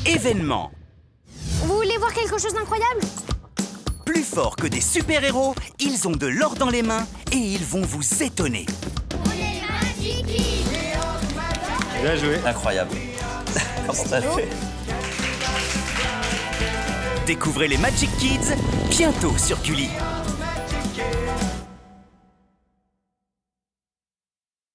événement. Vous voulez voir quelque chose d'incroyable? Plus forts que des super-héros, ils ont de l'or dans les mains et ils vont vous étonner. Les Magic Kids. Bien joué. Incroyable. Comment ça fait? Découvrez les Magic Kids bientôt sur Gulli.